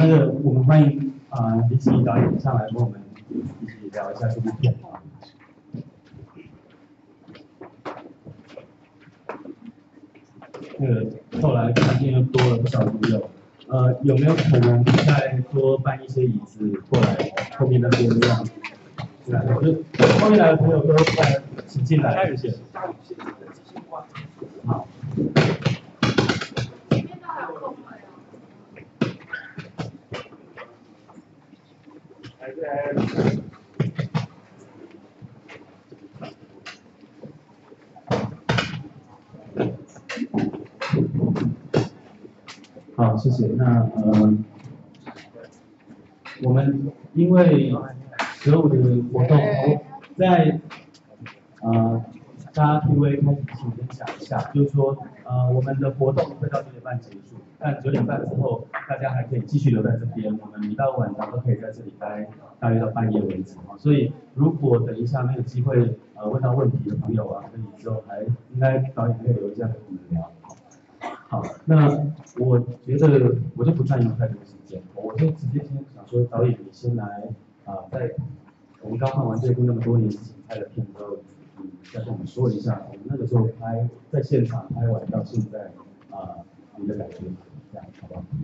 那个我们欢迎林启导演上来跟我们一起聊一下这部片。那个后来今天又多了不少朋友，有没有可能再多搬一些椅子过来后面那边让？就后面来的朋友都来，请进来，谢谢。好。好，谢谢。那我们因为所有的活动在大家 Q&A 开始前先想一下，就是说我们的活动会到9点半结束，但9点半之后大家还可以继续留在这边，我们一到晚上都可以在这里待大约到半夜为止啊。所以如果等一下没有机会问到问题的朋友啊，可以之后还应该导演可以留一下跟我们聊。好，那我觉得我就不占用太多时间，我就直接先想说，导演你先来在我们刚看完这部那么多年之前拍的片之后，再跟我们说一下，我们那个时候拍在现场拍完到现在你的感觉这样好不好？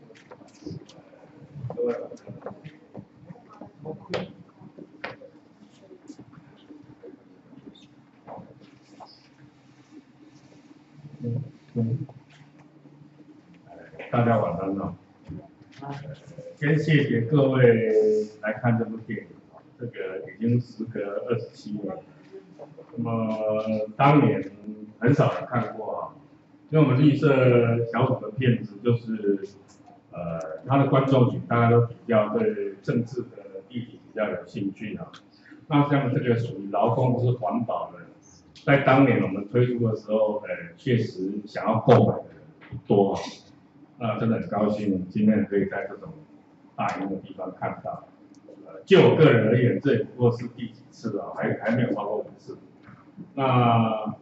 大家晚上好。先谢谢各位来看这部电影，这个已经时隔27年。那么当年很少人看过啊，因为我们绿色小组的片子就是它的观众群大家都比较对政治的议题比较有兴趣啊。那像这个属于劳工或是环保的，在当年我们推出的时候，确实想要购买的人不多啊。那真的很高兴，今天可以在这种大荧幕的地方看到。就我个人而言，这也不过是第几次啊，还没有超过5次。那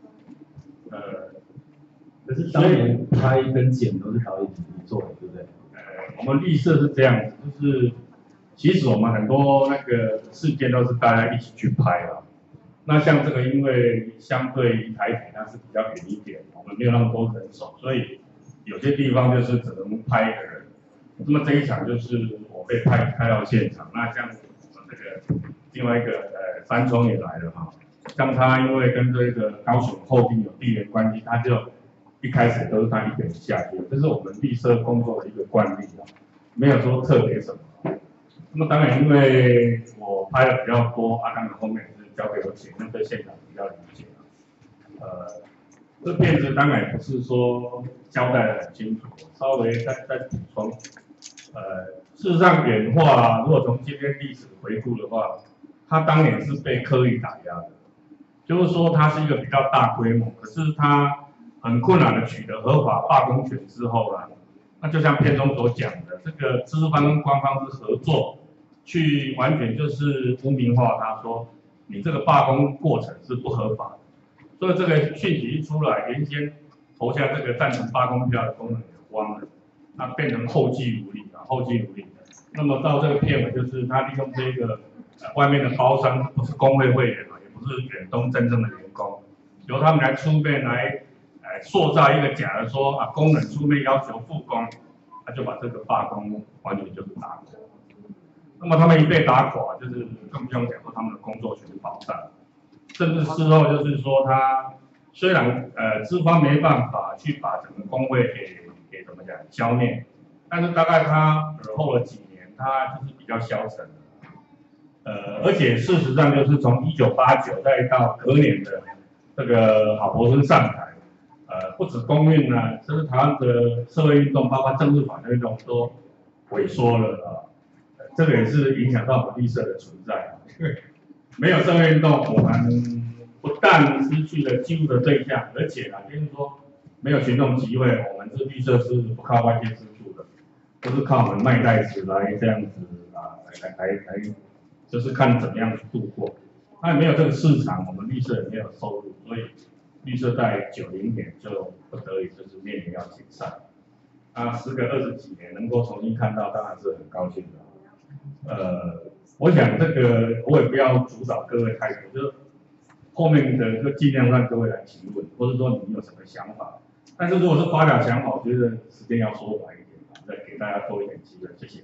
可是当年拍跟剪都是导演你做的，对不对？ 我们绿色是这样子，就是其实我们很多那个事件都是大家一起去拍啊。那像这个，因为相对于台北它是比较远一点，我们没有那么多人手，所以有些地方就是只能拍一个人。那么这一场就是我被派到现场，那像我们这个另外一个山聪也来了哈，像他因为跟这个高雄后町有地缘关系，他就一开始都是他一个人下去，这是我们绿色工作的一个惯例啊，没有说特别什么。那么当然因为我拍的比较多，当然后面是交给我姐，那对现场比较理解。这片子当然不是说交代的很清楚，稍微再补充。事实上原画如果从今天历史回顾的话，它当年是被刻意打压的，就是说它是一个比较大规模，可是它很困难的取得合法罢工权之后呢，那就像片中所讲的，这个资方跟官方是合作，去完全就是污名化他说你这个罢工过程是不合法的。所以这个讯息一出来，原先投下这个赞成罢工票的工人也慌了，那变成后继无力啊，后继无力。那么到这个片尾，就是他利用这个外面的包商不是工会会员啊，也不是远东真正的员工，由他们来出面来塑造一个假的说工人出面要求复工，他就把这个罢工完全就是打垮。那么他们一被打垮，就是更不用讲说他们的工作权保障。甚至事后就是说，他虽然资方没办法去把整个工会给怎么讲消灭，但是大概他尔后了几年，他就是比较消沉。而且事实上就是从1989再到隔年的这个郝柏村上台，不止工运呢，甚至台湾的社会运动，包括政治法的运动都萎缩了啊。这个也是影响到我们绿色的存在。没有社会运动，我们不但失去了记录的对象，而且就是说没有群众集会，我们这绿色是不靠外界资助的，都是靠我们卖袋子来这样子来，就是看怎么样去度过。那没有这个市场，我们绿色也没有收入，所以绿色在90年就不得已就是面临要解散。 时隔20几年能够重新看到，当然是很高兴的。我想这个我也不要主导各位太多，就是后面的就尽量让各位来提问，或者说你有什么想法。但是如果是发表想法，我觉得时间要缩短一点，再给大家多一点机会，谢谢。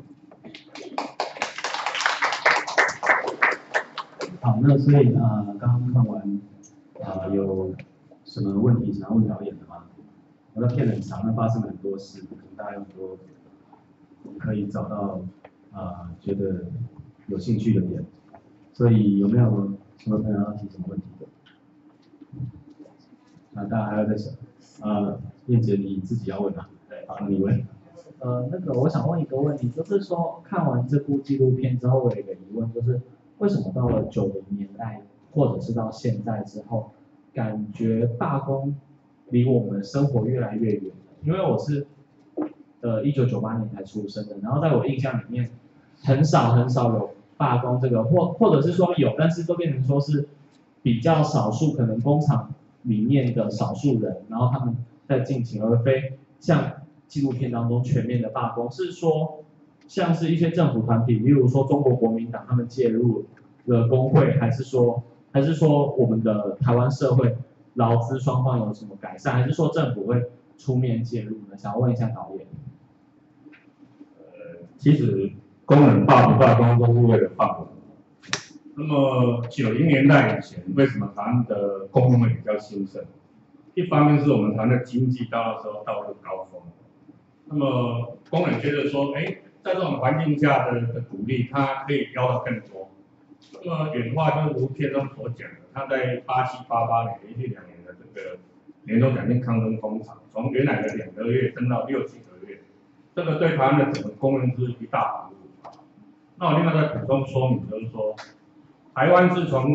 好，那所以刚刚看完有什么问题想要问导演的吗？我的片很长，那发生了很多事，可能大家有很多可以找到觉得有兴趣的点，所以有没有什么朋友要提什么问题的？大家还要再想。燕姐你自己要问啊？对，好，那你问。 那个我想问一个问题，就是说看完这部纪录片之后，我有一个疑问，就是为什么到了90年代，或者是到现在之后，感觉罢工离我们生活越来越远了？因为我是1998年才出生的，然后在我印象里面，很少有罢工这个，或者是说有，但是都变成说是比较少数，可能工厂里面的少数人，然后他们在进行，而非像纪录片当中全面的罢工，是说像是一些政府团体，例如说中国国民党他们介入了工会，还是说我们的台湾社会劳资双方有什么改善，还是说政府会出面介入呢？想要问一下导演。 其实工人罢不罢工都是为了罢工。那么90年代以前，为什么台湾的工会比较兴盛？一方面是我们台湾的经济到那时候到了高峰，那么工人觉得说，在这种环境下的鼓励，他可以要到更多。那么远化就是如片中所讲的，他在87、88年连续2年的这个年终奖金抗争工厂，从原来的2个月升到6、7个月，这个对台湾的整个工人是一大帮助。那我另外再补充说明，就是说，台湾是从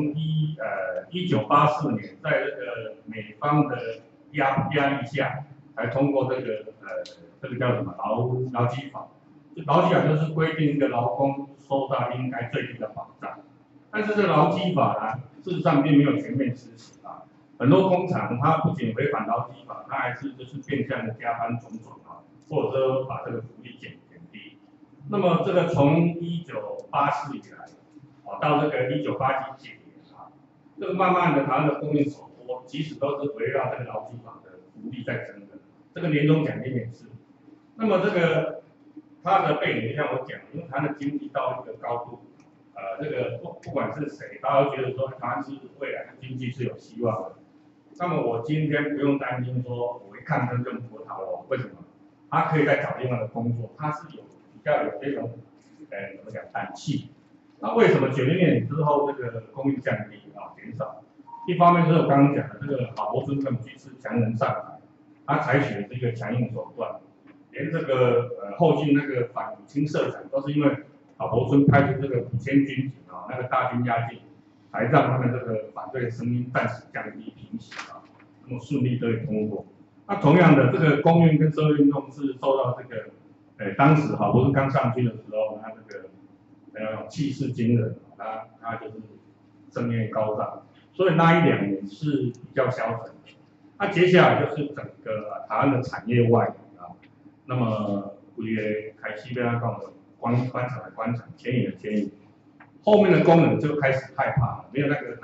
1984年在这个美方的压力下，才通过这个叫什么劳基法。劳基法就是规定一个劳工受到应该最低的保障，但是这个劳基法呢，事实上并没有全面实行啊。很多工厂它不仅违反劳基法，它还是就是变相的加班种种啊，或者说把这个福利减低。那么这个从1984以来，到这个1987解严啊，这个慢慢的台湾的供应手托，即使都是围绕这个劳基法的福利在争的，这个年终奖金也是。那么这个它的背景就像我讲，因为台湾的经济到一个高度，这个不管是谁，大家都觉得说台湾是未来的经济是有希望的。那么我今天不用担心说我一抗争就葡萄了，为什么？他可以再找另外的工作，他是比较有这种怎么讲胆气。那为什么90年之后这个供应降低减少？一方面就是我刚刚讲的这个郝柏村政府是强人上台，他采取了这个强硬手段，连这个后续那个反五清社产都是因为郝柏村派出这个5000军警那个大军压境，才让他们这个反对的声音暂时降低平息那么顺利得以通过。那同样的，这个工运跟社会运动是受到这个当时郝柏村刚上去的时候，他这个气势惊人，他就是声焰高涨，所以那1、2年是比较消沉的。那接下来就是整个台湾的产业外移那么也开始被他讲的官场的官场，迁移的迁移，后面的工人就开始害怕了，没有那个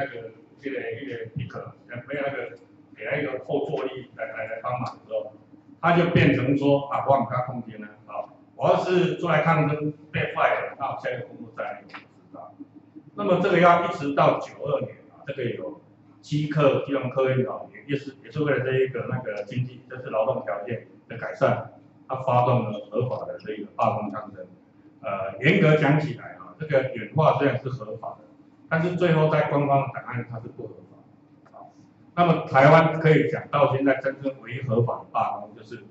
picker， 没有那个给他一个后坐力来帮忙的时候，他就变成说我很大空间了我要是出来抗争被 fire， 那下一个工作在哪里我不知道。那么这个要一直到92年这个有基隆科研也是为了这一个那个经济，就是劳动条件的改善，他发动了合法的这个罢工抗争。严格讲起来这个远化虽然是合法的，但是最后在官方的档案它是不合法的。那么台湾可以讲到现在真正唯一合法的罢工就是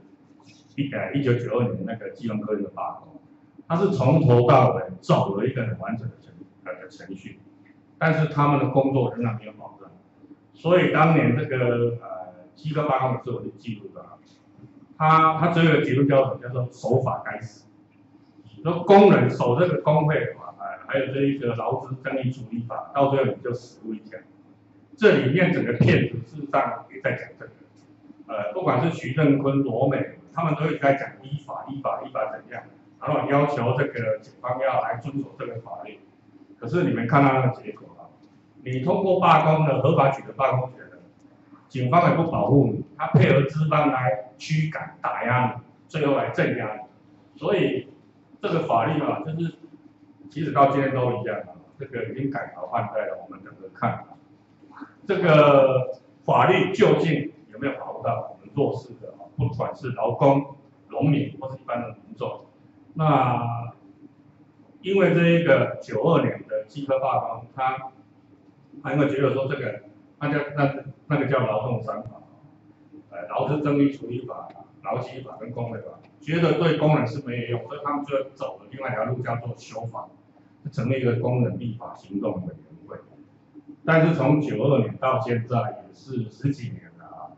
1992年那个基隆科研的罢工，它是从头到尾走了一个很完整的程序，但是他们的工作仍然没有保障。所以当年这个基隆罢工的时候，我就记录了，他最后的结论叫做守法该死。说工人守这个工会法，还有这一个劳资争议处理法，到最后你就死路一条。这里面整个片子事实上也在讲这个，不管是徐正坤、罗美， 他们都一直在讲依法怎样，然后要求这个警方要来遵守这个法律。可是你们看到那个结果啊，你通过罢工的合法取得罢工权的，警方也不保护你，他配合资方来驱赶打压你，最后来镇压你。所以这个法律啊，就是其实到今天都一样啊，这个已经改朝换代了，我们等着看。这个法律究竟有没有保护到我们弱势的啊？不管是劳工、农民或是一般的民众，那因为这一个92年的基科罢工，他因为觉得说这个那个叫劳动三法，劳资争议处理法、劳基法跟工会法，觉得对工人是没有用，所以他们就走了另外一条路，叫做修法，成立一个工人立法行动委员会。但是从92年到现在也是10几年了啊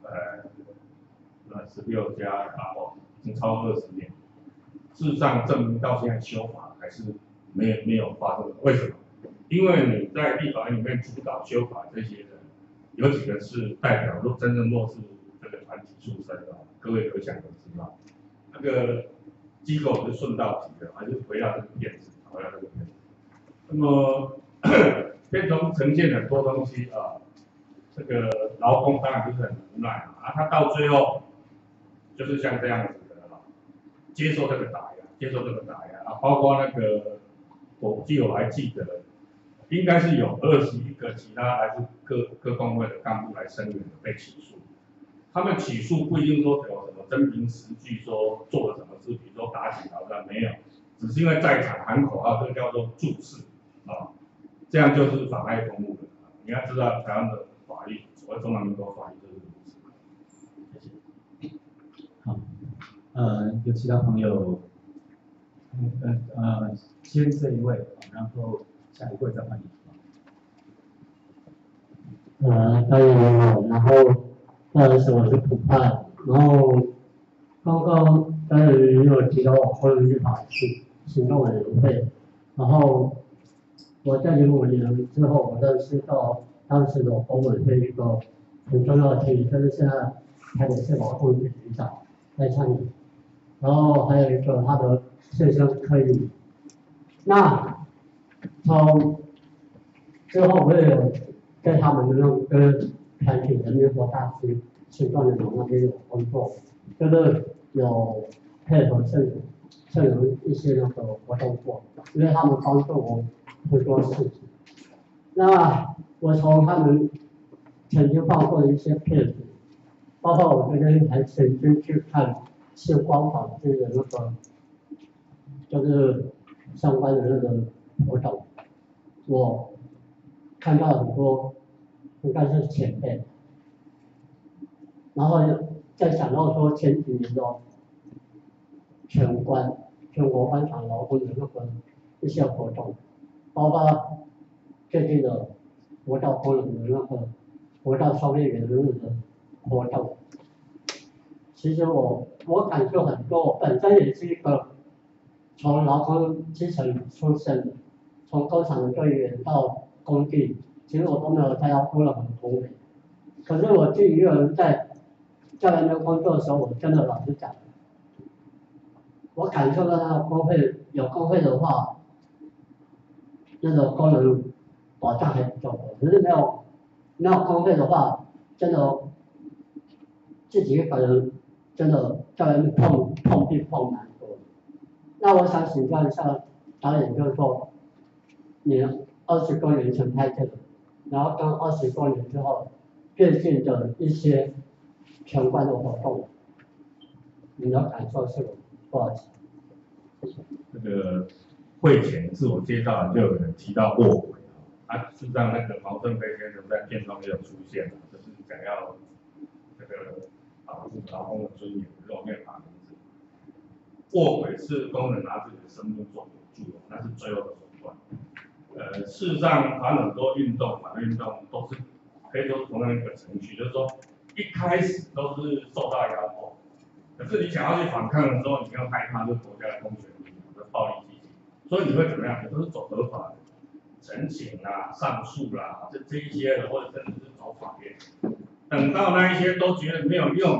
，16加8，已经超过20年。事实上证明到现在修法还是没有发生。为什么？因为你在立法院里面主导修法这些人，有几个是代表真正弱势这个团体出身的，各位可想而知嘛。那个机构是顺道提的，还是回到这个片子，回到这个片子。那么片中呈现很多东西啊，这个劳工当然就是很无奈啊，他到最后就是像这样子的啊，接受这个打压啊，包括那个我还记得，应该是有21个其他来自各工会的干部来声援的被起诉。他们起诉不一定说有什么真凭实据说做了什么事，比如说打警察的没有，只是因为在场喊口号，这个叫做助势啊，这样就是妨碍公务的。你要知道台湾的法律，所谓中华民国法律就是如此。谢谢。 好，有其他朋友，先这一位，然后下一位再换你。 大家好，然后不好意思，我是普派，然后刚刚大家有提到工人立法行动委员会，然后我在05年之后，我认识到当时的工委会一个很重要的提议，就是现在台北市劳动局局长来参与，然后还有一个他的现身科议。那从之后我也有在他们那跟团体人民活大师行动联盟那边有工作，就是有配合政府一些那个活动做，因为他们帮助我很多事情。那我从他们曾经放过的一些片子，包括我这边还曾经去看星光坊这个那个，就是相关的那个活动，我看到很多应该是前辈，然后再想到说前几年的全国官场劳工的那个一些活动，包括最近的国道工人的那个国道消灭员的那个活动，其实我感受很多，我本身也是一个从劳工基层出身的，从工厂的队员到工地，其实我都没有参加过任何工会。可是我自己一个人在外面工作的时候，我真的老实讲，我感受到那个工会有工会的话，那个工人保障还比较多。可是没有工会的话，真的自己一个人真的在外面碰壁碰蛮多。那我想请教一下导演，就是说，你20多年前拍这个，然后跟20多年之后最近的一些相关的活动，你的感受是什么？不好意思。 这个会前自我介绍就有人提到卧轨啊，事实上那个毛正飞先生在片中也有出现，就是想要这个保护劳工的尊严，可是我没有把名字。卧轨是工人拿自己的生命做赌注，那是最后的手段。事实上，很多运动、反运动都是可以说是同样一个程序，就是说一开始都是受到压迫，可是你想要去反抗的时候，你要害怕这国家的公权力的暴力机制，所以你会怎么样？你都是走合法的，陈情啦、上诉啦，这一些的，或者甚至是走法院。等到那一些都觉得没有用了，你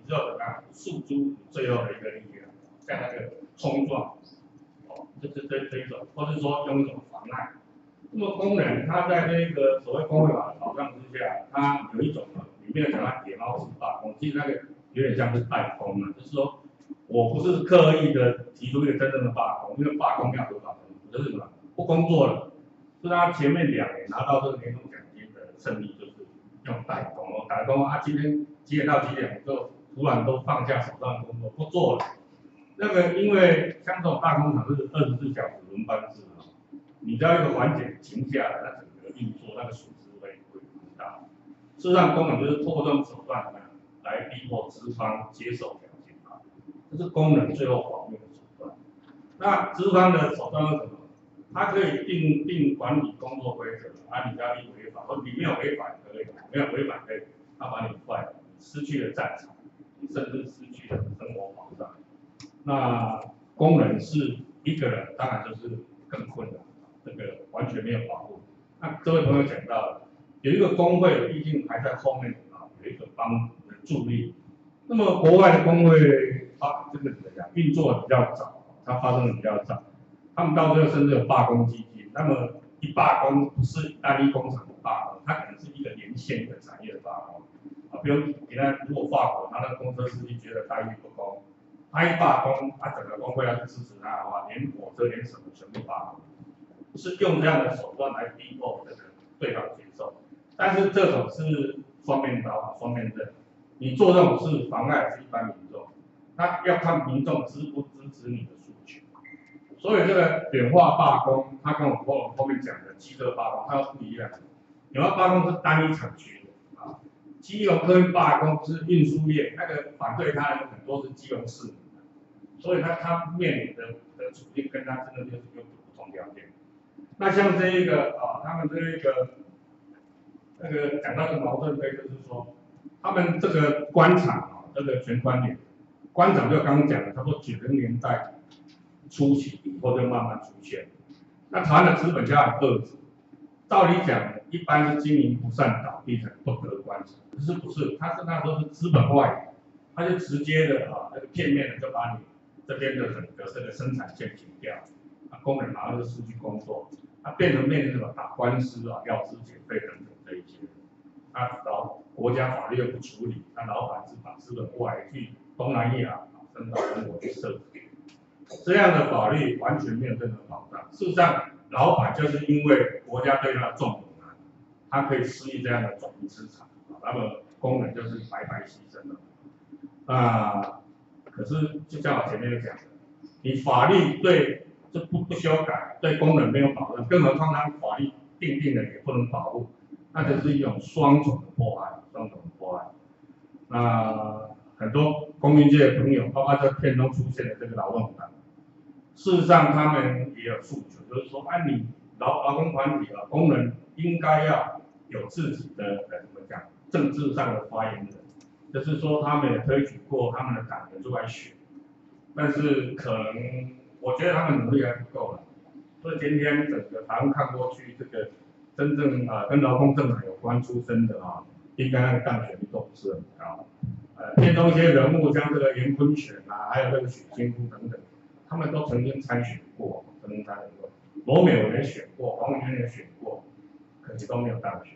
只有怎么样诉诸最后的一个力量，像那个冲撞，就是这一种，或是说用一种妨碍。那么工人他在这个所谓工会法的保障之下，他有一种里面讲到野猫式罢工，其实那个有点像是代工嘛，就是说我不是刻意的提出一个真正的罢工，因为罢工要合法的，就是什么不工作了，是他前面2年拿到这个年终奖金的胜利，就是用代工哦，打工啊，今天几点到几点就突然都放下手上的工作不做了。那个因为像这种大工厂是24小时轮班制啊，你只要一个环节停下来，那整个运作那个损失会很大。事实上，工人就是透过这种手段来逼迫资方接受条件啊，这是工人最后保命的手段。那资方的手段是什么？他可以定管理工作规则，啊，你只要一违反，或你没有违反可以，没有违反可以，他把你 fire， 失去了战场，你甚至失去了生活保障。那工人是一个人，当然就是更困难，这个完全没有保护。那各位朋友讲到了，有一个工会，毕竟还在后面啊，有一个帮的助力。那么国外的工会这个怎么讲，运作比较早，它发生的比较早，他们到最后甚至有罢工基金。那么一罢工不是单一工厂的罢工，它可能是一个连线一个产业的罢工啊。比如你看，如果法国他那个公车司机觉得待遇不公，他一罢工，他整个工会要去支持他的话，连火车连什么全部罢工，是用这样的手段来逼迫这个对方接受。但是这种是双面刀、双面刃，你做这种事妨碍是一般民众，那要看民众支不支持你的诉求。所以这个扁化罢工，它跟我们后面讲的基隆罢工，它不一样。扁化罢工是单一厂区的啊，基隆客运罢工是运输业，那个反对他的很多是基隆市民的，所以他面临的处境跟他真的就是有不同条件。那像这一个他们这一个那个讲到的矛盾点就是说，他们这个官场这个全关联，官场就刚刚讲的，差不多90年代初期以后就慢慢出现。那台湾的资本家很恶质，道理讲，一般是经营不善倒闭才不得官场，可是不是，他是那时候是资本外移，他就直接的那个片面的就把你这边的整个这个生产线停掉，工人马上就失去工作，变成面临什么打官司要资遣费等等这一些，然后国家法律又不处理，那老板是把资本外移去东南亚甚至到中国去设点。这样的法律完全没有任何保障。事实上，老板就是因为国家对他的纵容他可以施以这样的转移资产，那么工人就是白白牺牲了。可是就像我前面讲的，你法律对这不修改，对工人没有保障，更何况他法律定的也不能保护，那就是一种双重的迫害，双重的迫害。那很多公民界的朋友，包括这片中出现的这个劳动党。事实上，他们也有诉求，就是说，你劳工团体工人应该要有自己的怎么讲，政治上的发言人，就是说，他们也推举过他们的党员出来选，但是可能我觉得他们努力还不够了。所以今天整个台湾看过去，这个真正跟劳工政党有关出身的应该那个当选率都不是很高。片中一些人物，像这个严坤泉还有这个许金夫等等。他们都曾经参选过，罗美我也选过，黄文渊也选过，可惜都没有当选，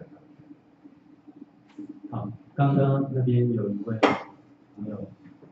好，刚刚那边有一位朋友，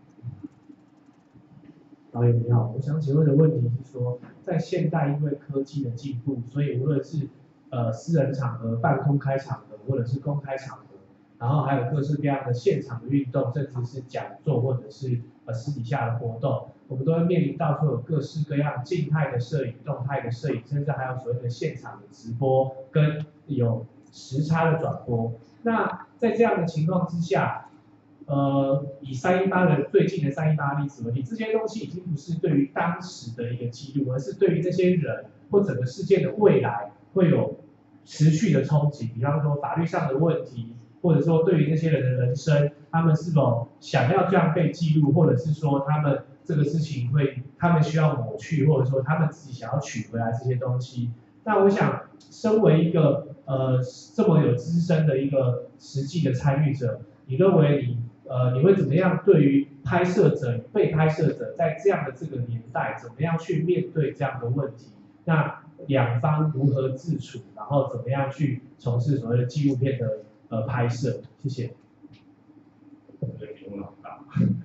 导演你好，我想请问的问题是说，在现代因为科技的进步，所以无论是私人场合、半公开场合，或者是公开场合，然后还有各式各样的现场的运动，甚至是讲座或者是私底下的活动。我们都会面临到说有各式各样静态的摄影、动态的摄影，甚至还有所谓的现场的直播跟有时差的转播。那在这样的情况之下，以318的最近的318例子为例，这些东西已经不是对于当时的一个记录，而是对于这些人或整个事件的未来会有持续的冲击。比方说法律上的问题，或者说对于那些人的人生，他们是否想要这样被记录，或者是说他们这个事情他们需要抹去，或者说他们自己想要取回来这些东西。那我想，身为一个这么有资深的一个实际的参与者，你认为你你会怎么样对于拍摄者与被拍摄者在这样的这个年代，怎么样去面对这样的问题？那两方如何自处，然后怎么样去从事所谓的纪录片的拍摄？谢谢。 这个题目很大。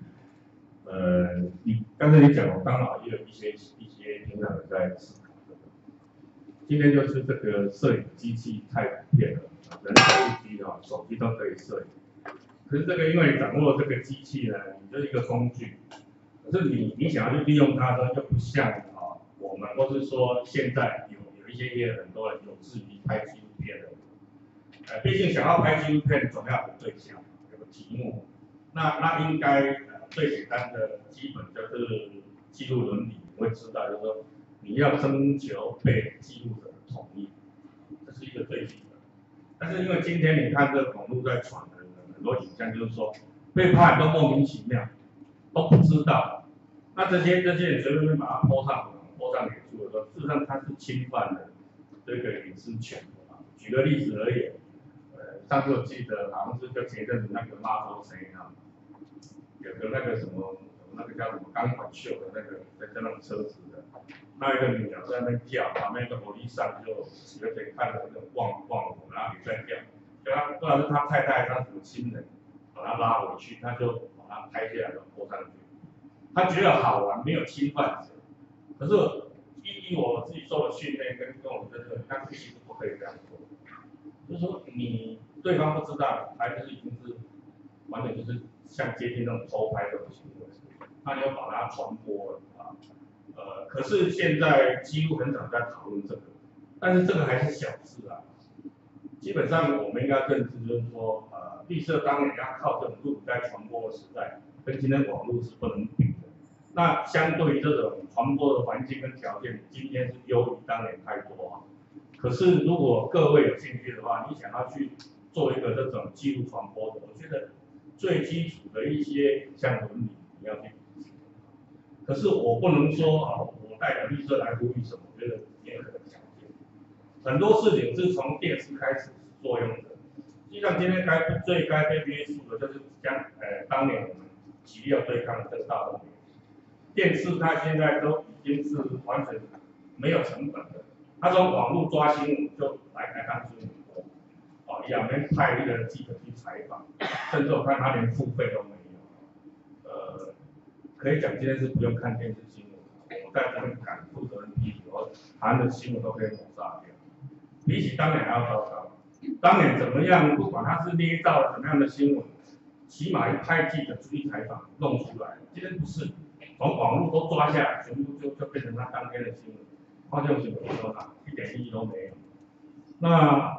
你刚才你讲，我刚好也有一些平常有在思考的。今天就是这个摄影机器太普遍了，人手一机啊，手机都可以摄影。可是这个因为你掌握这个机器呢，你就是一个工具。可是你想要去利用它呢，又不像我们或是说现在有一些很多人有志于拍纪录片的。毕竟想要拍纪录片，总要有对象，有个题目。那应该最简单的基本就是记录伦理，你会知道就是说你要征求被记录者的同意，这是一个最基本。但是因为今天你看这个网络在传的很多影像，就是说被拍都莫名其妙，都不知道。那这些人随便把它泼上脸书的时候，事实上它是侵犯了这个隐私权的。举个例子而言，上次我记得好像是就前一阵子那个骂说谁啊？有个那个什么，那个叫什么钢管秀的那个在那种车子的，那一个女的在那边跳，旁边一个火力上就有点看着那种望我，然后也在跳，就他不知道是他太太他什么亲人把他拉回去，他就把他拍下来然后播上去，他觉得好玩，没有侵犯者，可是依我自己受的训练跟我这个，那其实不可以这样做，就是说你对方不知道，还就是已经是完全就是。像接近那种偷拍这种行为，那你要把它传播了啊。可是现在几乎很少在讨论这个，但是这个还是小事啊。基本上我们应该认知就是说，绿色当然要靠这种录影带传播的时代，跟今天网络是不能比的。那相对于这种传播的环境跟条件，今天是优于当年太多啊。可是如果各位有兴趣的话，你想要去做一个这种记录传播的，我觉得。最基础的一些影像伦理你要去理解，可是我不能说我代表绿色来呼吁什么，我觉得没有这个条件。很多事情是从电视开始作用的，实际上今天最该被约束的就是当年我们极力要对抗的这个大众媒体，电视它现在都已经是完全没有成本的，它从网络抓新闻就来当新闻播。两边派一个记者去采访，甚至我看他连付费都没有。可以讲今天是不用看电视新闻，我在这边敢负责任批评，我台湾的新闻都可以抹杀掉，比起当年还要糟糕。当年怎么样，不管他是捏造了怎么样的新闻，起码一派记者出去采访弄出来。今天不是，从网络都抓下来，全部就变成他当天的新闻，发现新闻说哪一点意义都没有。那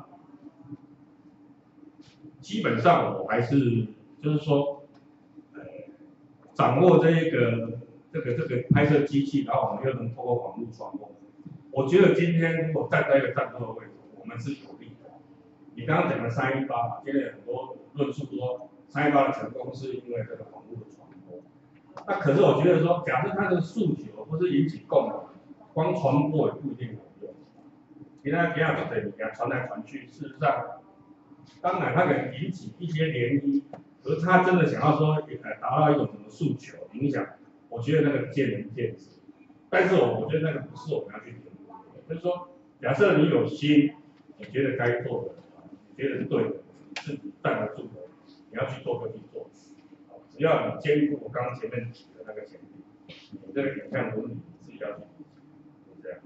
基本上我还是就是说，掌握这个拍摄机器，然后我们又能透过网络传播。我觉得今天如果站在一个战斗的位置，我们是有利的。你刚刚讲的318，现在很多论述说318的成功是因为这个网络的传播。那可是我觉得说，假设它的诉求不是引起共鸣，光传播也不一定有用。你看这样子的，传来传去，事实上。当然，它可能引起一些涟漪，可是他真的想要说，达到一种什么诉求、影响，我觉得那个见仁见智。但是我觉得那个不是我们要去评估的，就是说，假设你有心，你觉得该做的，你觉得是对的，是你站得住的，你要去做就去做。只要你兼顾我刚刚前面提的那个前提，你这个影像伦理自己要去理解，就这样。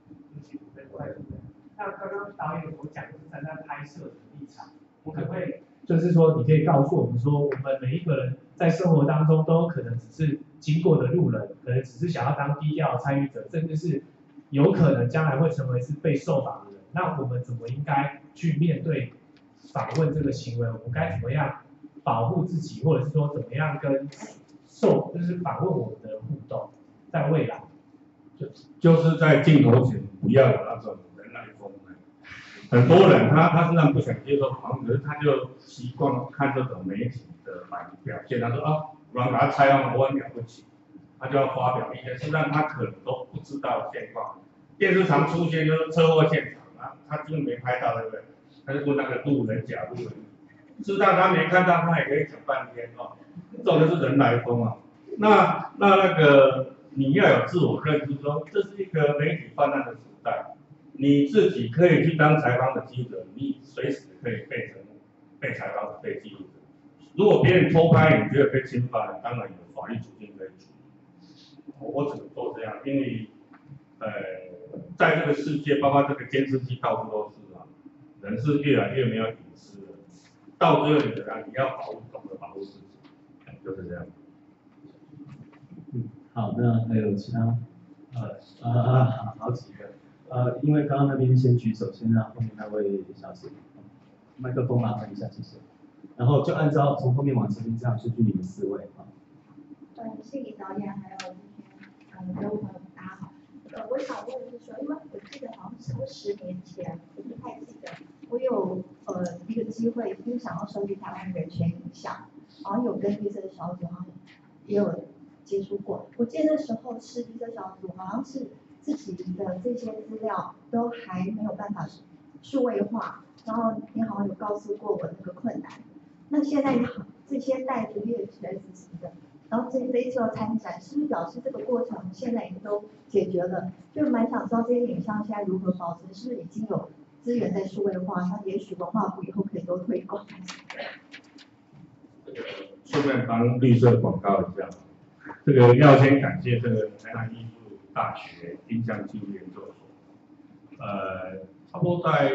那刚刚导演所讲的是站在拍摄的立场，我可不可以就是说，你可以告诉我们说，我们每一个人在生活当中都可能只是经过的路人，可能只是想要当低调参与者，甚至是有可能将来会成为是被受访的人。那我们怎么应该去面对访问这个行为？我们该怎么样保护自己，或者是说怎么样跟就是访问我们的互动，在未来？ 就是在镜头前不要有那种人来疯。很多人他实际上不想接受访问，可是他就习惯看这种媒体的表现。他说有人给他采访，我很了不起，他就要发表意见，实际上他可能都不知道现况。电视常出现就是车祸现场他真的没拍到，对不对？他就问那个路人甲路人， 事实上他没看到，他也可以讲半天哦。这种就是人来疯啊。那个你要有自我认知说，这是一个媒体泛滥的时代，你自己可以去当采访的记者，你随时可以变成被采访者、被记录者。如果别人偷拍，你觉得被侵犯，当然有法律途径可以处理。我只能做这样，因为在这个世界，包括这个监视器到处都是啊，人是越来越没有隐私了。到最后你要懂得保护自己，就是这样。 好，那还有其他？好几个。因为刚刚那边先举手，先让后面那位小姐，麦克风麻烦一下，谢谢。然后就按照从后面往前面这样顺序，你们4位啊。 谢谢导演，还有这些各位朋友，大家好。我想问的是说，因为我记得好像是10年前，我不太记得，我有一个机会，就是想要收集台湾人权影像，好像有跟绿色小组好像也有接触过。我记得那时候是绿色小组好像是自己的这些资料都还没有办法数位化，然后你好像有告诉过我那个困难。那现在这些带着 VHS 级的，然后这一次要参展，是不是表示这个过程现在已经都解决了？就蛮想知道这些影像现在如何保存，是不是已经有资源在数位化？那也许文化部以后可以多推广。 这个顺便帮绿色广告一下，这个要先感谢这个台南艺术大学音像纪录研究所，差不多在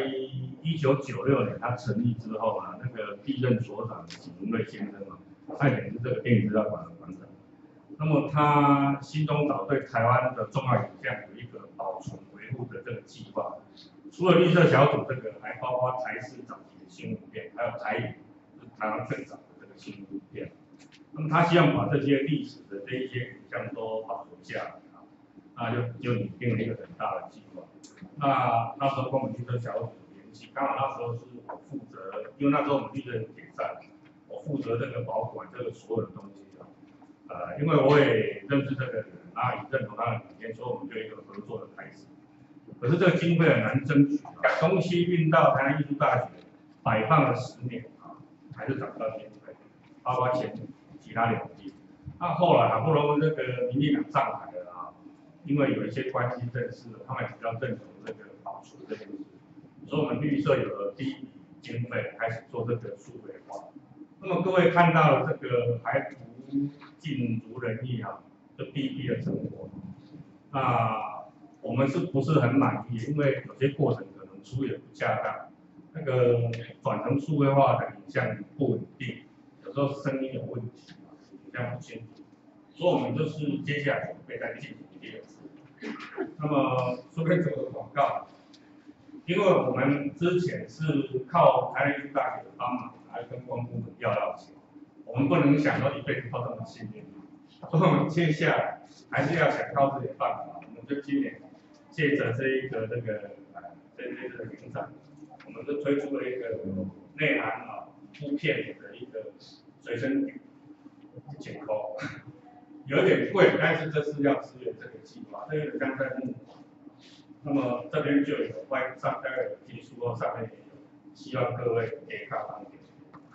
1996年它成立之后啊，那个第一任所长景文瑞先生啊，他也是这个电影资料馆的馆长。那么他心中早对台湾的重要影像有一个保存维护的这个计划。除了绿色小组这个，还包括台视早期的新闻片，还有台语，就是台湾最早的这个新闻片。那么他希望把这些历史的这一些影像都保存下来啊，那就拟定了一个很大的计划。那时候跟我们绿色小组联系，刚好那时候是我负责，因为那时候我们绿色解散，我负责这个保管这个所有的东西啊。因为我也认识这个人，他也认同他的理念，所以我们就有一个合作的开始。可是这个经费很难争取啊，东西运到台南艺术大学摆放了10年啊，还是找不到经费，包括前其他2届。那后来好不容易这个民进党上台了啊，因为有一些关系正式，他们比较认同这个保存这件事，所以我们绿色有了第一笔经费，开始做这个数位化。那么各位看到了这个还不尽如人意啊，这第一批的成果。那我们是不是很满意？因为有些过程可能处理不恰当，那个转成数位化的影像不稳定，有时候声音有问题，影像不清楚，所以我们就是接下来准备再进行第2次。那么顺便做个广告，因为我们之前是靠台南艺术大学的帮忙来跟公部门要钱，我们不能想说一辈子靠这么幸运，所以我们接下来还是要想靠自己的办法。我们就今年借着这一个这个这个影展，我们就推出了一个内涵铺片的一个随身碟解扣，有点贵，但是这是要支援这个计划，这个刚在募款。那么这边就有外上大概有技术或上面也有，希望各位可以看帮点。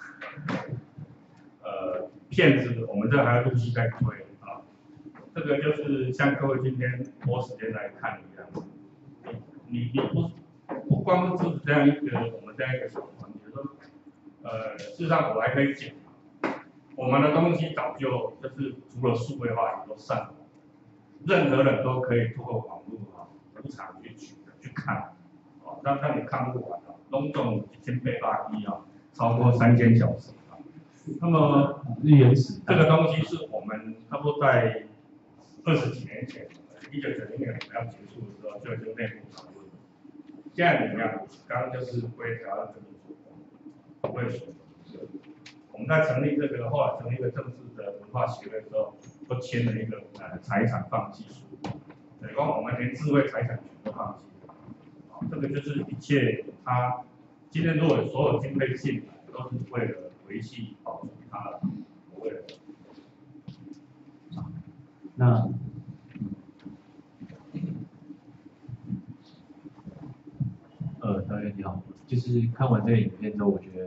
片子我们这还要陆续在推啊，这个就是像各位今天拨时间来看一样，你不光是支持这样一个我们这样一个小团体，说事实上我还可以讲，我们的东西早就是除了数位化也都上了，任何人都可以通过网络无偿去取的去看，让你看不完拢总1800 G 超过3000小时。那么这个东西是我们差不多在20几年前，1990年我们要结束的时候就已经内部讨论。现在怎么样？刚刚就是归台湾人民主不会说。我们在成立这个后来成立一个正式的文化协会之后，都签了一个财产放弃书，等于说我们连智慧财产权都放弃了。这个就是一切它今天如果所有经费进来，都是为了维系保存它的，不为了。 那导演你好，就是看完这个影片之后，我觉得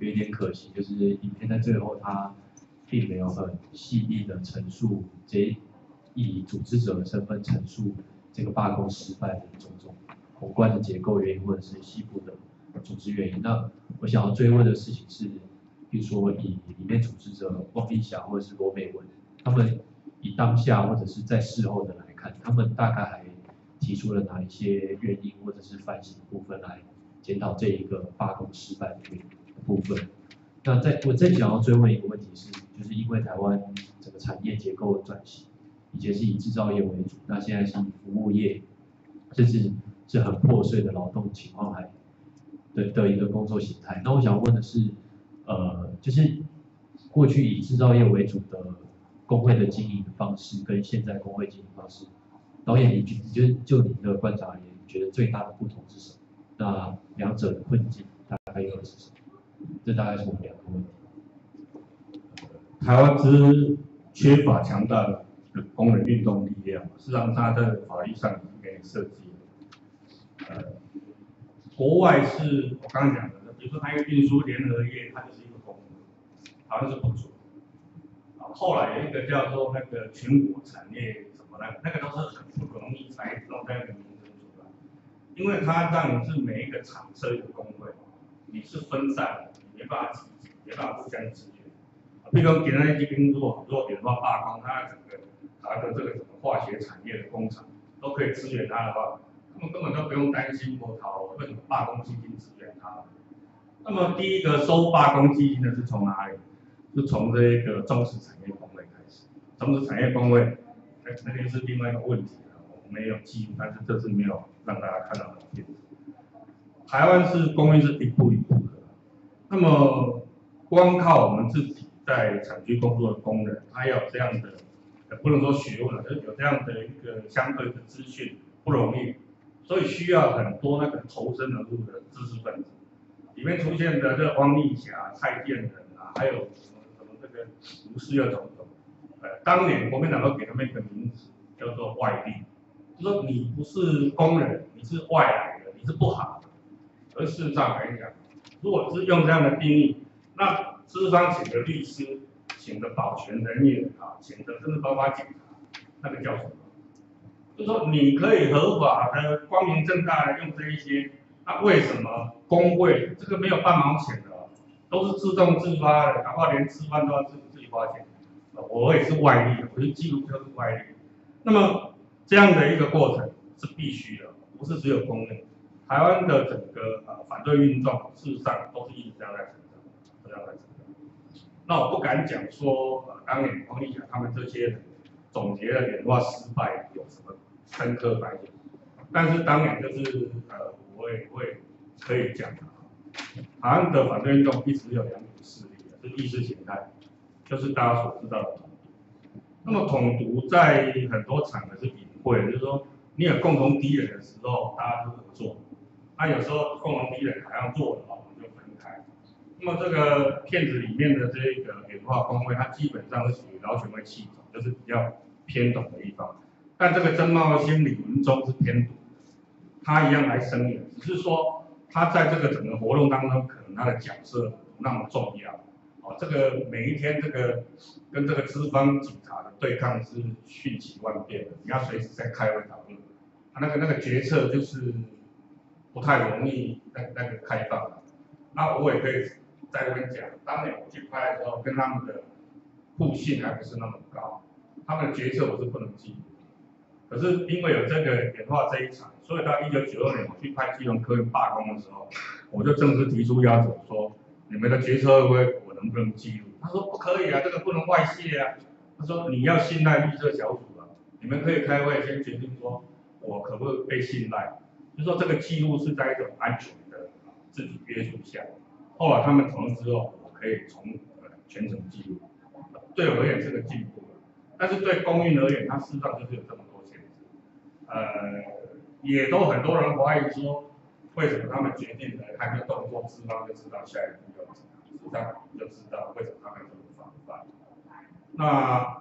有一点可惜，就是影片在最后它并没有很细腻的陈述以组织者的身份陈述这个罢工失败的种种宏观的结构原因，或者是细部的组织原因。那我想要追问的事情是，比如说以里面组织者汪丽霞或者是罗美文，他们以当下或者是在事后的来看，他们大概还提出了哪一些原因或者是反省的部分来检讨这一个罢工失败的部分。那我再想要追问一个问题是，就是因为台湾整个产业结构转型，以前是以制造业为主，那现在是以服务业，甚至是很破碎的劳动情况的一个工作形态。那我想问的是，就是过去以制造业为主的工会的经营方式跟现在工会经营方式，导演你就你的观察而言，你觉得最大的不同是什么？那两者的困境大概又是什么？这大概是我们两个问题。 台湾之缺乏强大的工人运动力量，事实上它在法律上已经给你设计了。国外是我刚刚讲的，比如说它一个运输联合业，它就是一个工会，好像是不准。后来有一个叫做那个全国产业什么那个都是很不容易才弄在那个名称出来，因为它让你是每一个厂设一个工会，你是分散的，你没办法集结，没办法互相支援。比如说，简单一边如果比如说罢工，它整个它的这个什么化学产业的工厂都可以支援它的话，他们根本都不用担心我为什么罢工基金支援它。那么第一个收罢工基金的是从哪里？是从这个中石产业工会开始。中石产业工会那边是另外一个问题了，我没有记录，但是这是没有让大家看到的片子。台湾是工业是一步一步的，那么光靠我们自己在产区工作的工人，他要有这样的，不能说学问了，就是有这样的一个相对的资讯不容易，所以需要很多那个投身而入的知识分子。里面出现的这个汪丽霞、蔡建仁啊，还有什么这个吴世耀总统，当年国民党都给他们一个名字叫做外力，就说你不是工人，你是外来的，你是不好的。而事实上来讲，如果是用这样的定义，那资方请的律师、请的保全人员啊，请的甚至包括警察，那个叫什么？就是说你可以合法的、光明正大的用这一些，那为什么工会这个没有半毛钱的，都是自动自发的，哪怕连吃饭都要自己花钱？我也是外力，我是记录就是外力。那么这样的一个过程是必须的，不是只有工人。台湾的整个反对运动，事实上都是一直这样在成长，这样在成长。那我不敢讲说，当年黄丽霞他们这些人总结了演化失败有什么深刻反省，但是当年就是我也可以讲，台湾的反对运动一直有两股势力，是意识形态，就是大家所知道的统独。那么统独在很多场合是隐晦，就是说你有共同敌人的时候，大家都合作。那有时候共同敌人好像弱了，我们就分开。那么这个片子里面的这个演化工会，它基本上是属于劳权会系统，就是比较偏懂的一方。但这个曾茂兴、李文忠是偏独，他一样来声援，只是说他在这个整个活动当中，可能他的角色不那么重要。这个每一天这个跟这个资方警察的对抗是瞬息万变的，你要随时在开会讨论，那个决策就是不太容易那个开放。那我也可以在这边讲，当年我去拍的时候，跟他们的互信还不是那么高，他们的决策我是不能记录。可是因为有这个演化这一场，所以到1992年我去拍基隆客运罢工的时候，我就正式提出要求说，你们的决策会我能不能记录？他说不可以啊，这个不能外泄啊。他说你要信赖绿色小组啊，你们可以开会先决定说我可不可以被信赖。就说这个记录是在一种安全的自己约束下。后来他们同意之后，我可以全程记录，对我而言是个进步。但是对公运而言，它事实上就是有这么多限制。也都很多人怀疑说，为什么他们决定了还没有动作，资方就知道下一步要怎么样，事实上就知道为什么他们这么防范。那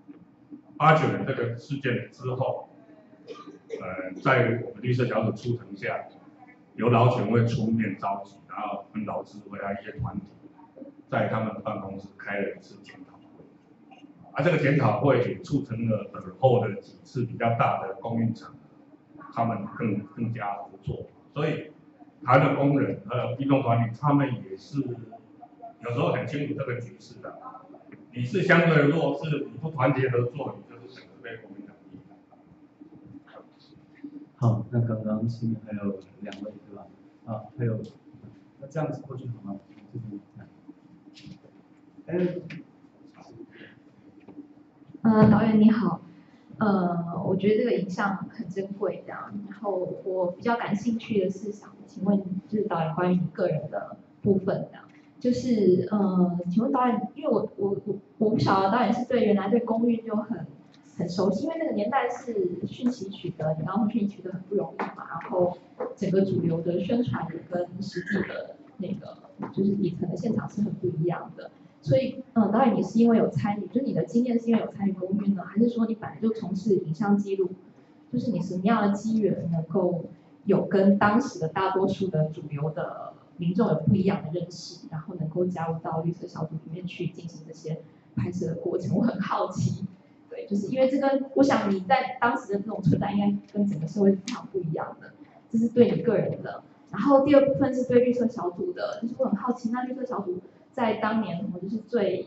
89年这个事件之后，在我们绿色小组促成下，由劳权会出面召集，然后跟劳资会还有一些团体在他们办公室开了一次检讨会，这个检讨会也促成了尔后的几次比较大的供应厂，他们更加合作，所以台湾的工人还有运动团体，他们也是有时候很清楚这个局势的。你是相对弱势，你不团结合作，你就是整个被国民党击倒。 好，那刚刚前面还有2位对吧？啊，还有，那这样子过去好吗？这边导演你好，我觉得这个影像很珍贵，这样。然后我比较感兴趣的是想请问，就是导演关于你个人的部分这样，就是请问导演，因为我不晓得导演是原来对公运就很熟悉，因为那个年代是讯息取得，你刚刚说讯息取得很不容易嘛，然后整个主流的宣传也跟实际的那个就是底层的现场是很不一样的。所以，导演你是因为有参与，就是你的经验是因为有参与公运呢，还是说你本来就从事影像记录？就是你什么样的机缘能够有跟当时的大多数的主流的民众有不一样的认识，然后能够加入到绿色小组里面去进行这些拍摄的过程？我很好奇，对，就是因为这跟我想你在当时的这种存在，应该跟整个社会是非常不一样的，这是对你个人的。然后第二部分是对绿色小组的，就是我很好奇，那绿色小组在当年我就是最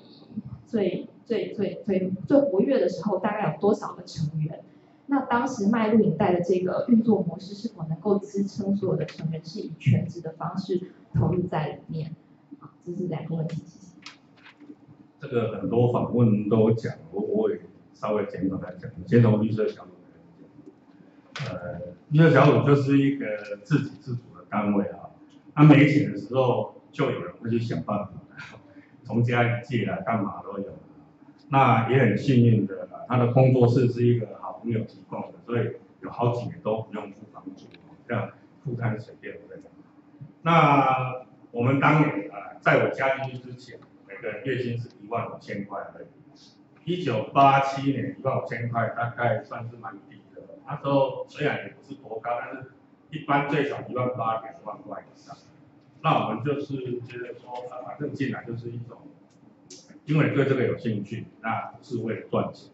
活跃的时候，大概有多少个成员？那当时卖录影带的这个运作模式是否能够支撑所有的成员是以全职的方式投入在里面？这是2个问题，谢谢。 这个很多访问都讲，我也稍微简短来讲，先从绿色小组来讲。绿色小组就是一个自给自足的单位啊，他没钱的时候就有人会去想办法，从家里借来干嘛都有。那也很幸运的，他的工作室是一个好朋友提供的，所以有好几年都不用付房租，这样负担水电费。那我们当年在我加进去之前，每个人月薪是15000块而已。1987年15000块大概算是蛮低的，那时候虽然也不是多高，但是一般最少18000、2万块以上。那我们就是觉得说，反正进来就是一种，因为对这个有兴趣，那不是为了赚钱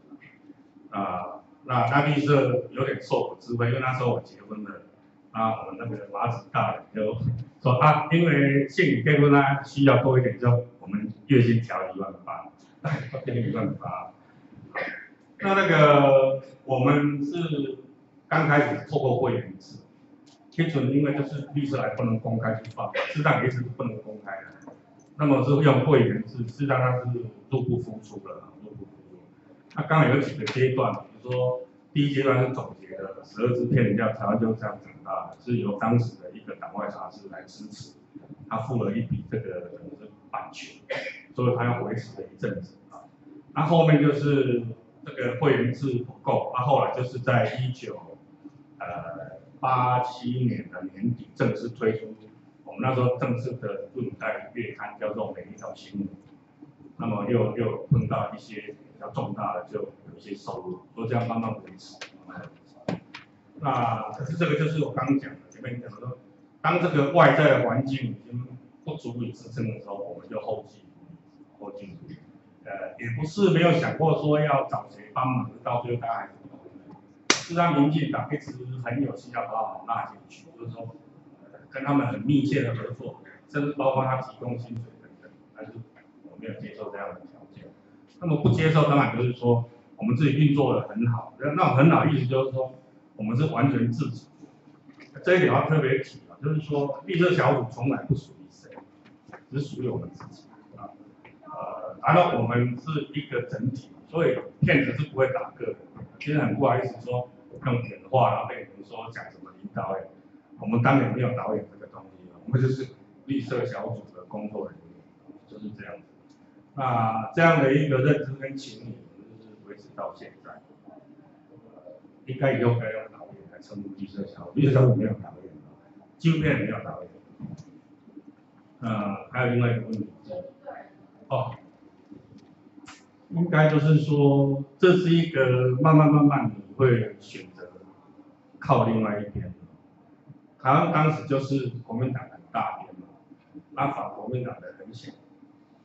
那绿色有点受我支配，因为那时候我结婚了，我们那个马子大人就说因为姓李结婚需要多一点，就我们月薪调18000，变成18000。那个我们是刚开始透过会员制。贴准因为就是绿色还不能公开去放，适当也是不能公开的。那么是用会员制，适当它是入不敷出的，入不敷出。那刚好有几个阶段，比如说第一阶段是总结的12支片叫台湾就这样长大的，是由当时的一个党外杂志来支持，他付了一笔这个等于是版权，所以他要维持了一阵子那后面就是这个会员制不够，后来就是在87年的年底正式推出，我们那时候正式的录影带月刊叫做《每一条新闻》，那么又碰到一些比较重大的，就有一些收入，所以这样慢慢维持，那可是这个就是我刚刚讲的，前面讲的说，当这个外在的环境已经不足以支撑的时候，我们就后继无力。也不是没有想过说要找谁帮忙，到最后大家还是不同意。是让民进党一直很有心要把我们纳进去，就是说，跟他们很密切的合作，甚至包括他提供薪水等等，但是我没有接受这样的条件。那么不接受，当然就是说我们自己运作的很好，那种很好意思就是说我们是完全自主。这一点要特别提就是说绿色小组从来不属于谁，只属于我们自己然后我们是一个整体，所以骗子是不会打个的。其实很不好意思说用人话，然后被人说讲什么领导演，我们当然没有导演这个东西，我们就是绿色小组的工作人员，就是这样子。那这样的一个认知跟情谊，就是维持到现在。应该以后该用导演来称呼绿色小组，绿色小组没有导演，纪录片没有导演。还有另外一个问题应该就是说，这是一个慢慢你会选择靠另外一边。台湾当时就是国民党很大边嘛，那反国民党的很小。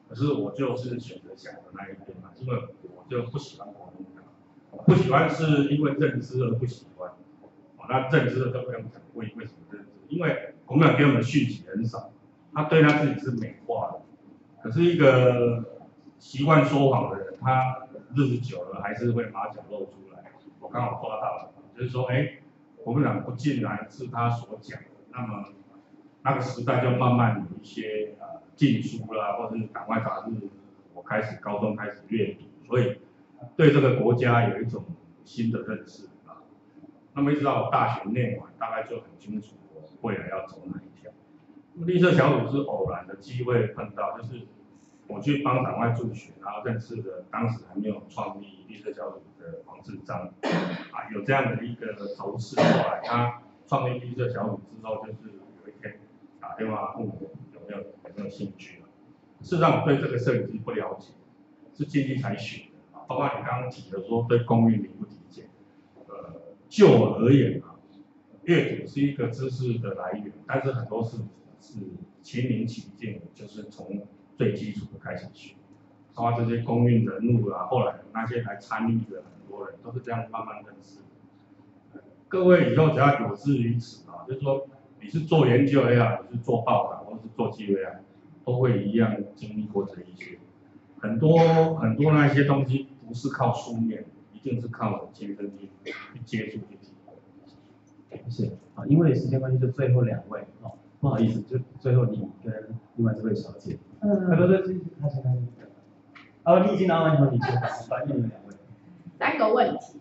可是我就是选择想的那一边嘛，因为我就不喜欢国民党，不喜欢是因为认知而不喜欢。那认知的都不用讲，为什么认知？因为国民党给我们的讯息很少，他对他自己是美化的。可是一个习惯说谎的人，他日子久了还是会马脚露出来。我刚好抓到了，就是说，国民党不尽然是他所讲的，那么那个时代就慢慢有一些禁书啦，或者是党外杂志，我高中开始阅读，所以对这个国家有一种新的认识。那么一直到我大学念完，大概就很清楚我未来要走哪一条。绿色小组是偶然的机会碰到，就是我去帮党外助学，然后认识的当时还没有创立绿色小组的黄志章，有这样的一个头饰。后来他创立绿色小组之后，就是有一天打电话问我有没有兴趣。事实上我对这个摄影机不了解，是近期才学的。包括你刚刚提的说对公运理不理解。就我而言阅读是一个知识的来源，但是很多事是亲临其境，就是从最基础的开始学。包括这些公运人物后来那些来参与的很多人，都是这样慢慢认识。各位以后只要有志于此就是说你是做研究也好，你是做报道或是做记录也好，都会一样经历过这一些。很多那些东西不是靠书面。一定是靠亲身去接触去体会。 是因为时间关系，就最后2位不好意思，就最后你跟另外这位小姐。对，他先你已经拿完以后，你先翻译你们2位。 3个问题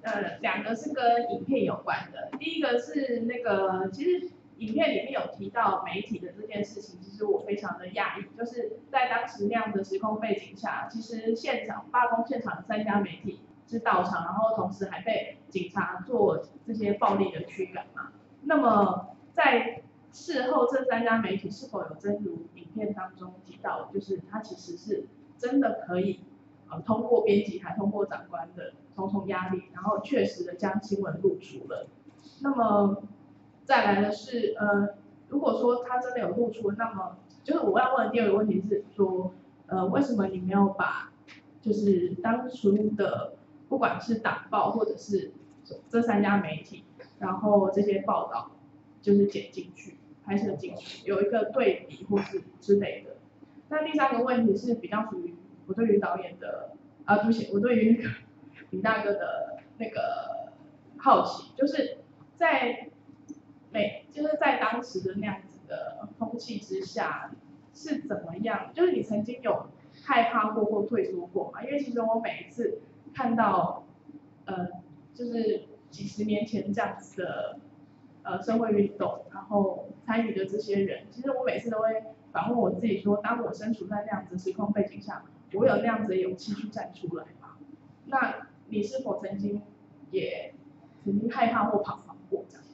，2个是跟影片有关的。第一个是那个，其实影片里面有提到媒体的这件事情，其实我非常的讶异，就是在当时那样的时空背景下，其实罢工现场的3家媒体。是到场，然后同时还被警察做这些暴力的驱赶嘛？那么在事后，这3家媒体是否有真如影片当中提到，就是它其实是真的可以通过编辑还通过长官的重重压力，然后确实的将新闻露出了。那么再来的是如果说它真的有露出，那么就是我要问的第2个问题是说为什么你没有把就是当初的不管是党报或者是这3家媒体，然后这些报道就是剪进去、拍摄进去，有一个对比或是之类的。那第3个问题是比较属于我对于导演的对不起，我对于那个李大哥的那个好奇，就是在当时的那样子的风气之下是怎么样？就是你曾经有害怕过或退缩过嘛？因为其实我每一次看到就是几十年前这样子的社会运动，然后参与的这些人，其实我每次都会反问我自己说，当我身处在那样子的时空背景下，我有那样子的勇气去站出来吗？那你是否曾经害怕或彷徨过这样？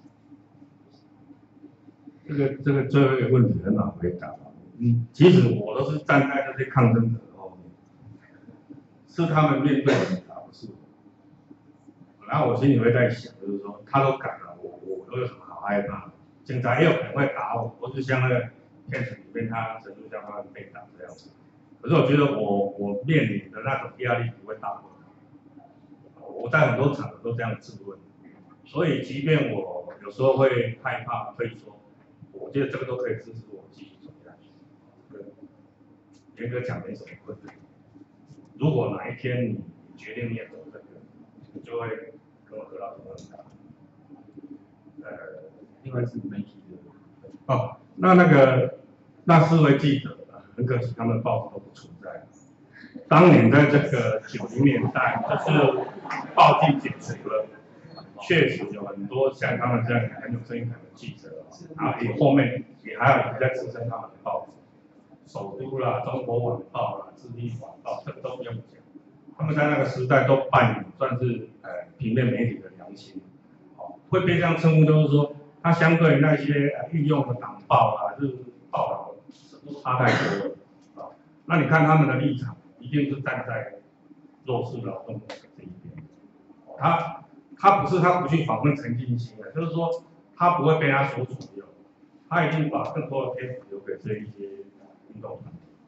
这个最后一个问题很好回答。其实我都是站在这些抗争者后面，是他们面对警察，不是我。然后我心里会在想，就是说他都敢了，我有什么好害怕的？警察也有可能会打我，或是像那个片子里面陈述香他们被打这样子。可是我觉得我面临的那种压力不会大过他。我在很多场合都这样质问，所以即便我有时候会害怕退缩，我觉得这个都可以支持我继续走下去。严格讲没什么困难。如果哪一天你决定你也走这个，你就会跟我得到同样的另外是媒体的。那个4位记者很可惜他们报纸都不存在。当年在这个90年代，就是报禁解除了，确实有很多像他们这样很有正义感的记者，然后后面也还有人在支撑他们的报纸。首都啦、中国晚报啦、智利晚报，这个都不用讲，他们在那个时代都扮演算是平面媒体的良心，会被这样称呼，就是说它相对那些运用的党报啦，就是报道都差太多了那你看他们的立场，一定是站在弱势劳动者这一边。他不去访问陈进兴的，就是说他不会被他所左右，他一定把更多的篇幅留给这一些运动团体。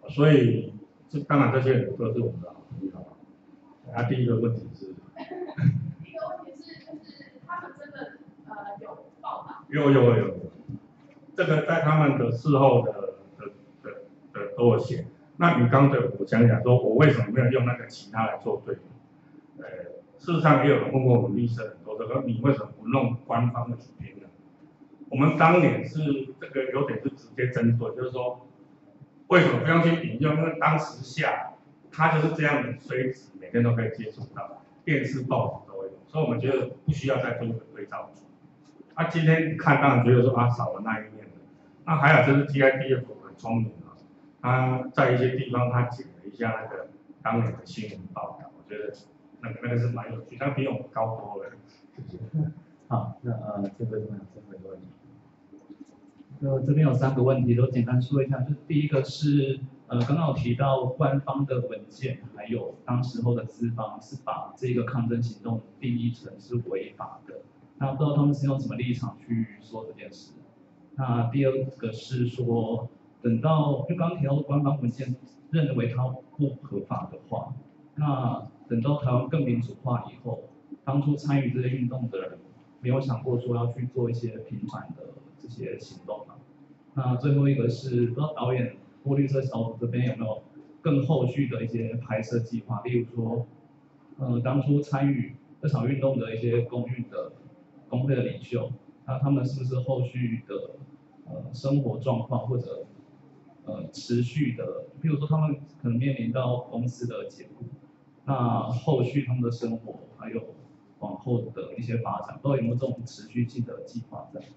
所以当然这些人都是我们的好朋友。第一个问题是， 第一个问题是就是他们真的有报道？ 有，这个在他们的事后的都有写。那你刚才我讲说，我为什么没有用那个其他来做对比？事实上也有人问过我们律师很多，说你为什么不弄官方的主编呢？我们当年是这个有点是直接针对，就是说为什么不用去引用？因为当时下它就是这样的垂直，每天都可以接触到，电视、报纸都有，所以我们觉得不需要再做一个对照组。今天看当然觉得说少了那一面的。那还有就是 GIDF 很聪明啊，他在一些地方他剪了一下那个当年的新闻报道，我觉得那个是蛮有趣，但比我们高多了。 好，那这个有最后一个问题。这边有3个问题，都简单说一下。就是第一个是刚刚有提到官方的文件，还有当时候的资方是把这个抗争行动定义成是违法的。那不知道他们是用什么立场去说这件事。那第二个是说，等到就刚刚提到的官方文件认为它不合法的话，那等到台湾更民主化以后，当初参与这些运动的人没有想过说要去做一些平反的这些行动嘛？那最后一个是，不知道导演或绿色小组这边有没有更后续的一些拍摄计划，例如说，当初参与这场运动的一些工会的领袖，那他们是不是后续的生活状况或者持续的，比如说他们可能面临到公司的解雇，那后续他们的生活还有往后的一些发展，不知道有没有这种持续性的计划在？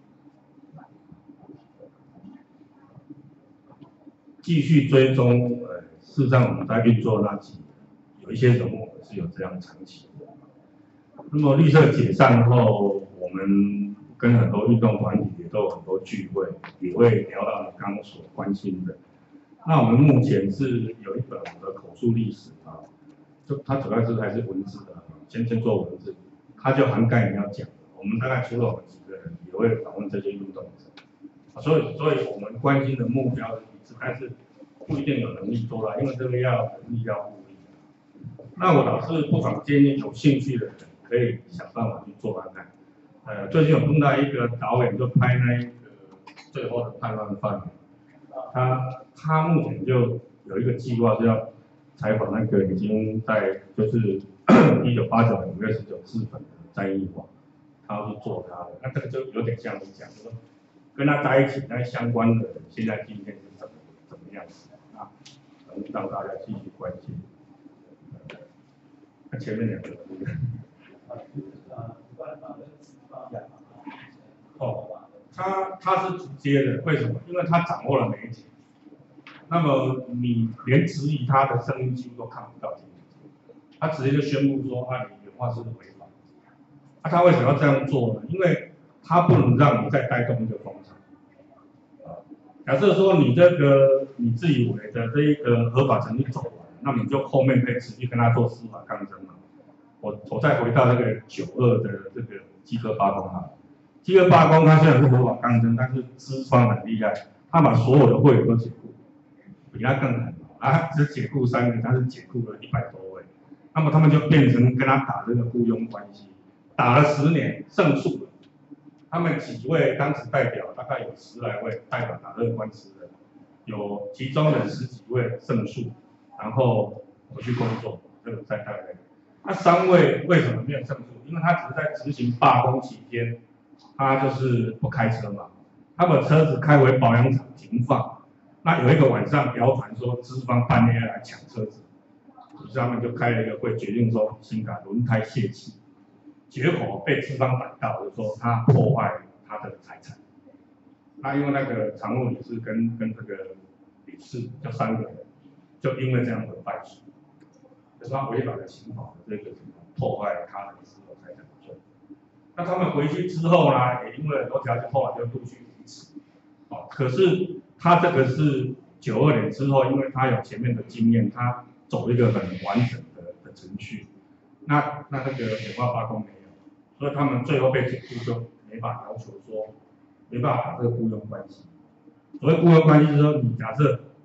继续追踪，事实上我们在运作那几年，有一些人物是有这样长期的。那么绿色解散后，我们跟很多运动团体也都有很多聚会，也会聊到你刚刚所关心的。那我们目前是有一本我的口述历史啊，就它主要是还是文字的，先做文字，它就涵盖你要讲的。我们大概除了我们几个人，也会访问这些运动者。所以我们关心的目标是一致，但是不一定有能力做到，因为这个要能力要互利。那我倒是不妨建议有兴趣的人可以想办法去做看看。最近有碰到一个导演，就拍那一个最后的叛乱犯，他目前就有一个计划是要采访那个已经在就是1989年5月19日本的詹义华，他要去做他的。那这个就有点像你讲说，跟他在一起那相关的人，现在今天是怎么样子啊？能让大家继续关心。那前面2个他是直接的，为什么？因为他掌握了媒体，那么你连质疑他的声音几乎都看不到。他直接就宣布说，你原话是违法。他为什么要这样做呢？因为他不能让你再带动一个风潮。假设说你你自以为的这一个合法程序走完，那你就后面可以持续跟他做司法抗争嘛。我再回到那个92的这个基科罢工啊，基科罢工它虽然是合法抗争，但是资方很厉害，他把所有的会员都解雇，比他更狠啊，只解雇3个，他是解雇了100多位，那么他们就变成跟他打这个雇佣关系，打了10年，胜诉了。他们几位当时代表大概有10来位代表打这个官司的，有其中的10几位胜诉，然后回去工作，这个在单位。那3位为什么没有胜诉？因为他只是在执行罢工期间，他就是不开车嘛，他把车子开回保养厂停放。那有一个晚上谣传说资方半夜来抢车子，于是他们就开了一个会，决定说新改轮胎泄气。结果被资方逮到，就说他破坏他的财产。那因为那个常务理事跟这个理事就3个人，就因为这样的败诉，就是他违反了刑法的这个破坏他人私有财产的罪。那他们回去之后呢，也因为很多条件，后来就陆续离职。可是他这个是92年之后，因为他有前面的经验，他走一个很完整的程序。那个原话罢工没有，所以他们最后被解雇就没法要求说，没办法打这个雇佣关系。所谓雇佣关系就是说，你假设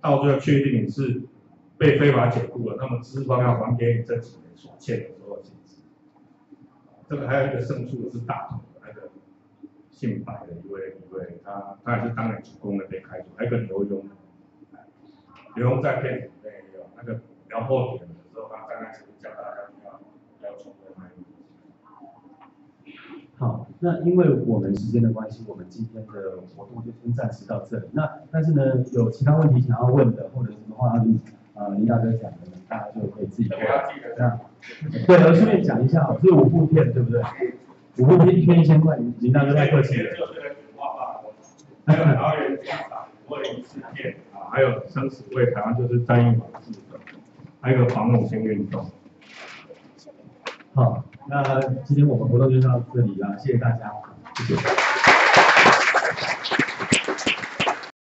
到最后确定你是被非法解雇了，那么资方要还给你这几年所欠的所有薪资。这个还有一个胜诉的是大同的那个姓白的一位，他也是当年主攻的被开除，还有一个刘墉在片子里面也有那个聊破点的时候，他站在前面叫大家不要冲动那一好，那因为我们时间的关系，我们今天的活动就先暂时到这里。但是呢，有其他问题想要问的，或者什么话林大哥讲的，大家就可以自己过来。对，我顺便讲一下，是5部片，对不对？5部片1片1000块，林大哥太客气了。 还有桃园机场521事件啊，还有生死为台湾就是战役法治的，还有一个防恐新运动。 好，那今天我们活动就到这里了，谢谢大家，谢谢。